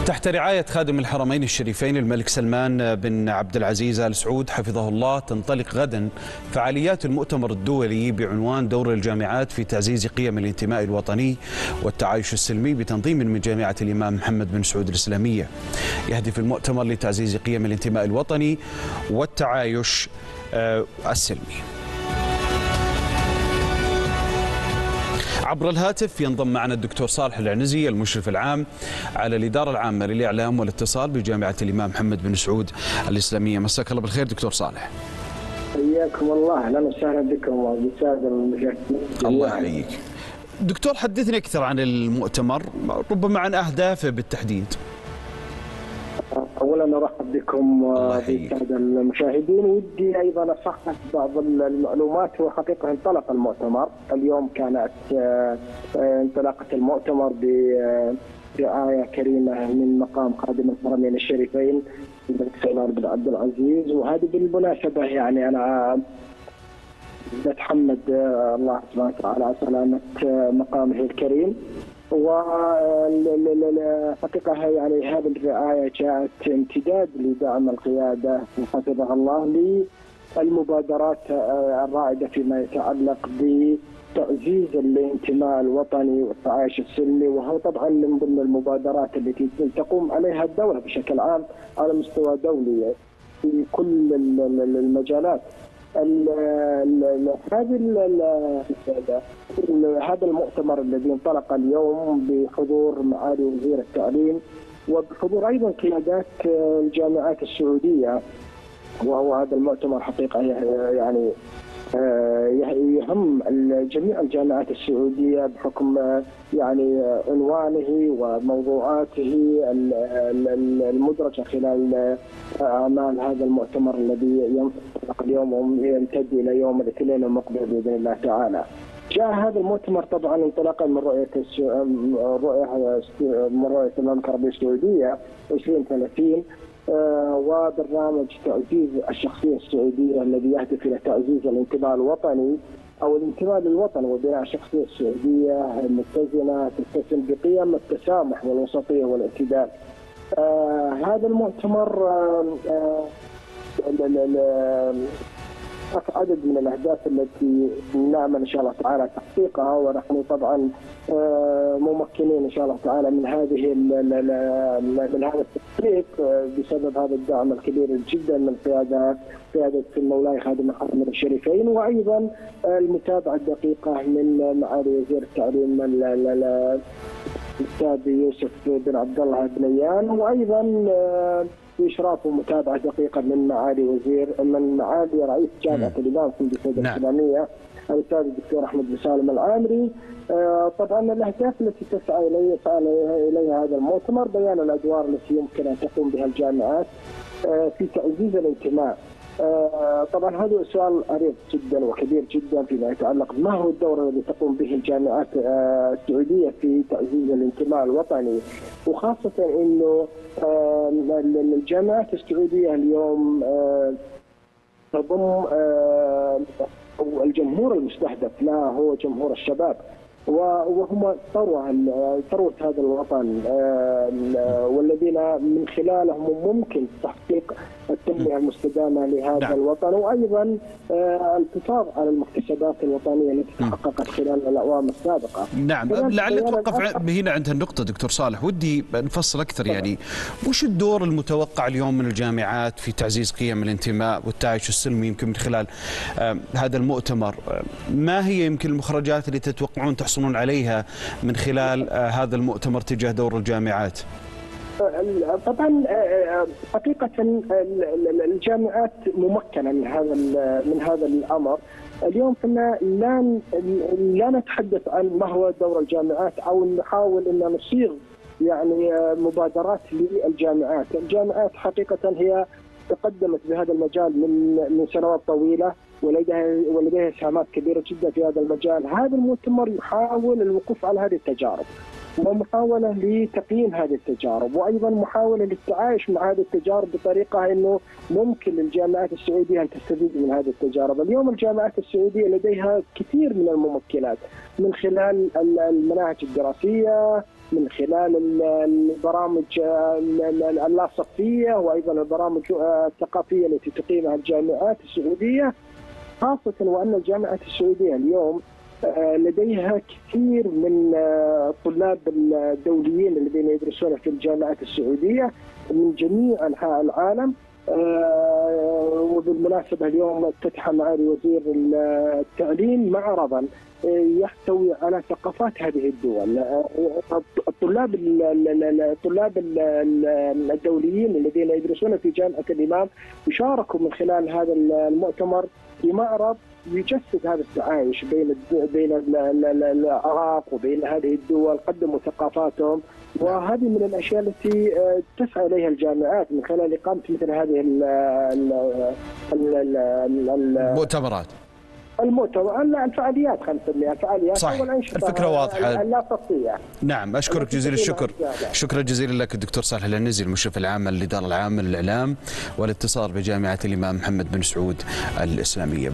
تحت رعاية خادم الحرمين الشريفين الملك سلمان بن عبد العزيز آل سعود حفظه الله، تنطلق غدا فعاليات المؤتمر الدولي بعنوان دور الجامعات في تعزيز قيم الانتماء الوطني والتعايش السلمي بتنظيم من جامعة الإمام محمد بن سعود الإسلامية. يهدف المؤتمر لتعزيز قيم الانتماء الوطني والتعايش السلمي. عبر الهاتف ينضم معنا الدكتور صالح العنزي المشرف العام على الإدارة العامة للإعلام والاتصال بجامعة الإمام محمد بن سعود الإسلامية. مساك الله بالخير دكتور صالح. حياكم الله، اهلا وسهلا بكم وبالساده المشاهدين. الله يحييك. دكتور حدثني أكثر عن المؤتمر، ربما عن أهدافه بالتحديد. اولا ارحب بكم وبالساده المشاهدين، ودي ايضا اصحح بعض المعلومات. هو حقيقه انطلق المؤتمر اليوم، كانت انطلاقه المؤتمر برعايه كريمه من مقام خادم الحرمين الشريفين الملك سلمان بن عبد العزيز. وهذه بالمناسبه يعني انا نتحمد الله سبحانه وتعالى على سلامه مقامه الكريم. وحقيقة يعني هذه الرعاية جاءت امتداد لدعم القيادة حفظها الله للمبادرات الرائدة فيما يتعلق بتعزيز الانتماء الوطني والتعايش السلمي، وهو طبعا من ضمن المبادرات التي تقوم عليها الدولة بشكل عام على مستوى دولي في كل المجالات. هذا المؤتمر الذي انطلق اليوم بحضور معالي وزير التعليم وبحضور ايضا قيادات الجامعات السعوديه، وهو هذا المؤتمر حقيقه يعني يهم جميع الجامعات السعوديه بحكم يعني عنوانه وموضوعاته المدرجه خلال اعمال هذا المؤتمر الذي ينطلق اليوم ويمتد الى يوم الاثنين المقبل باذن الله تعالى. جاء هذا المؤتمر طبعا انطلاقا من رؤيه المملكه العربيه السعوديه 2030 وبرنامج تعزيز الشخصيه السعوديه الذي يهدف الى تعزيز الانتماء الوطني او الانتماء للوطن وبناء شخصيه سعوديه متزنه تتسم بقيم التسامح والوسطيه والاعتدال. هذا المؤتمر عدد من الاهداف التي نعمل ان شاء الله تعالى تحقيقها، ونحن طبعا ممكنين ان شاء الله تعالى من هذا التحقيق بسبب هذا الدعم الكبير جدا من قياده مولاي خادم الحرمين الشريفين، وايضا المتابعه الدقيقه من معالي وزير التعليم الاستاذ يوسف بن عبد الله بنيان، وايضا بإشراف ومتابعة دقيقة من معالي رئيس جامعة الإمام في الإسلامية الأستاذ الدكتور أحمد بن سالم العامري. طبعا الأهداف التي تسعى إليها هذا المؤتمر بيان الأدوار التي يمكن أن تقوم بها الجامعات في تعزيز الانتماء. طبعا هذا سؤال عريض جدا وكبير جدا فيما يتعلق ما هو الدور الذي تقوم به الجامعات السعوديه في تعزيز الانتماء الوطني، وخاصه انه الجامعات السعوديه اليوم تضم الجمهور المستهدف لها هو جمهور الشباب، وهم ثروة هذا الوطن والذين من خلالهم ممكن تحقيق التنمية المستدامة لهذا الوطن، وأيضا الحفاظ على المكتسبات الوطنية التي تحققت خلال الأعوام السابقة. نعم، لعل نتوقف هنا عند النقطة دكتور صالح. ودي نفصل أكثر يعني وش الدور المتوقع اليوم من الجامعات في تعزيز قيم الانتماء والتعايش السلمي يمكن من خلال هذا المؤتمر؟ ما هي يمكن المخرجات اللي تتوقعون تحصلون عليها من خلال هذا المؤتمر تجاه دور الجامعات؟ طبعا حقيقة الجامعات ممكنة من هذا الأمر. اليوم كنا لا نتحدث عن ما هو دور الجامعات أو نحاول أن نصيغ يعني مبادرات للجامعات. الجامعات حقيقة هي تقدمت بهذا المجال من سنوات طويلة ولديها اسهامات كبيرة جدا في هذا المجال. هذا المؤتمر يحاول الوقوف على هذه التجارب ومحاولة لتقييم هذه التجارب، وأيضا محاولة للتعايش مع هذه التجارب بطريقة أنه ممكن للجامعات السعودية أن تستفيد من هذه التجارب. اليوم الجامعات السعودية لديها كثير من الممكنات من خلال المناهج الدراسية، من خلال البرامج اللاصقية وأيضا البرامج الثقافية التي تقيمها الجامعات السعودية، خاصة وأن الجامعات السعودية اليوم لديها كثير من الطلاب الدوليين الذين يدرسون في الجامعات السعودية من جميع أنحاء العالم. وبالمناسبة اليوم افتتح معالي وزير التعليم معرضا يحتوي على ثقافات هذه الدول. الطلاب الدوليين الذين يدرسون في جامعة الإمام يشاركوا من خلال هذا المؤتمر في معرض يجسد هذا التعايش بين العراق وبين هذه الدول، قدموا ثقافاتهم، وهذه من الاشياء التي تسعى اليها الجامعات من خلال اقامه مثل هذه المؤتمرات. الفعاليات، خلينا نسميها الفعاليات. صحيح، الفكرة واضحة. اللاصقية. نعم، أشكرك جزيل الشكر. شكرا جزيلا لك الدكتور صالح العنزي، المشرف العام للإدارة العامة للإعلام والاتصال بجامعة الإمام محمد بن سعود الإسلامية.